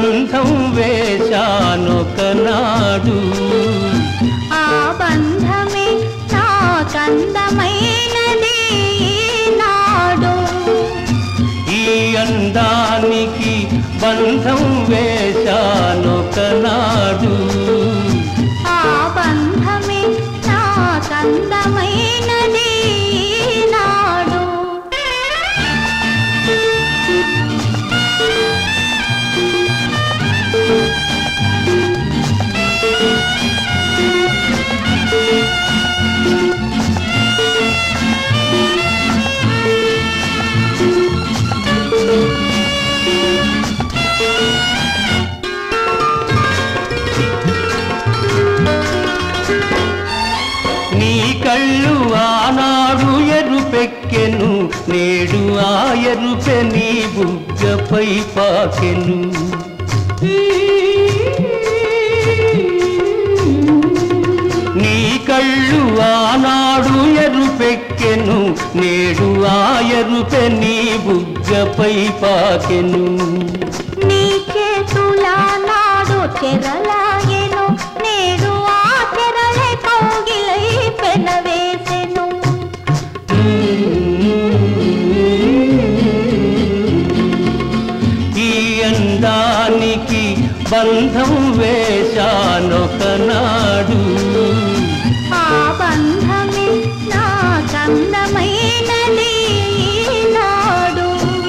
బంధం వేశానొకనాడు ఆ బంధమే నాకందమైనది నాడు ఈ అందానికి బంధం వేశానొకనాడు ఆ బంధమే నాకందమైనది నాడు నీ కళ్ళు ఆనాడు ఎరుపెక్కెను నేడు ఆ ఎరుపె నీ బుగ్గపై పాకెను నీ కళ్ళు ఆనాడు ఎరుపెక్కెను నేడు ఆ ఎరుపె నీ బుగ్గపై పాకెను నీ చేతులా నాడు చెరలాయెను నేడు ఆ చెరలే కౌగిలై పెనవేసెను ఈ అందానికి బంధం వేశానొకనాడు ఆ బంధమే నాకందమైనది నాడు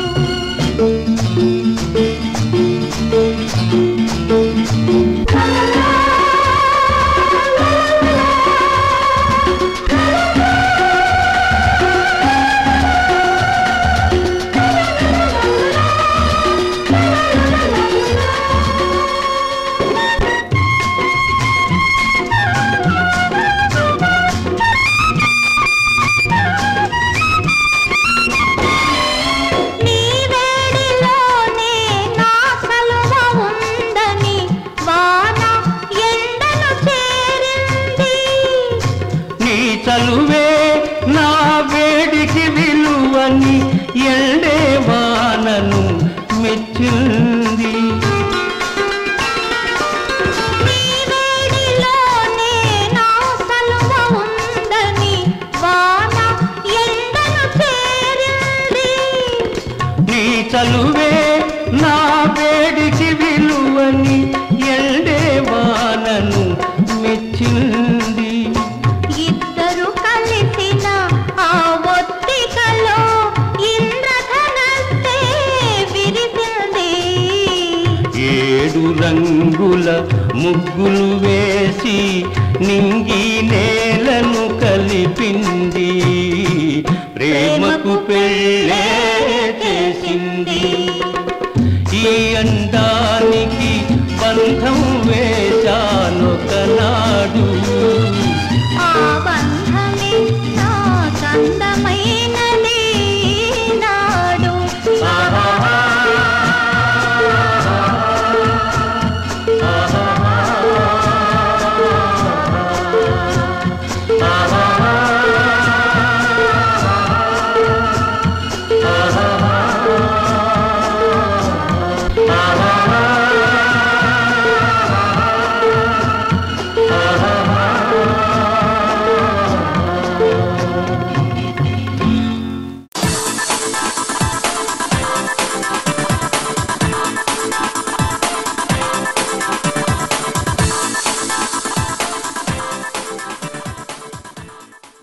చలువే నా వేడికి విలువని ఎండే వానను మెచ్చింది నీ చలువే నా వేడికి విలువని ఎండే వానను మెచ్చింది ఏడు రంగుల ముగ్గులు వేసి నింగి నేలను కలిపింది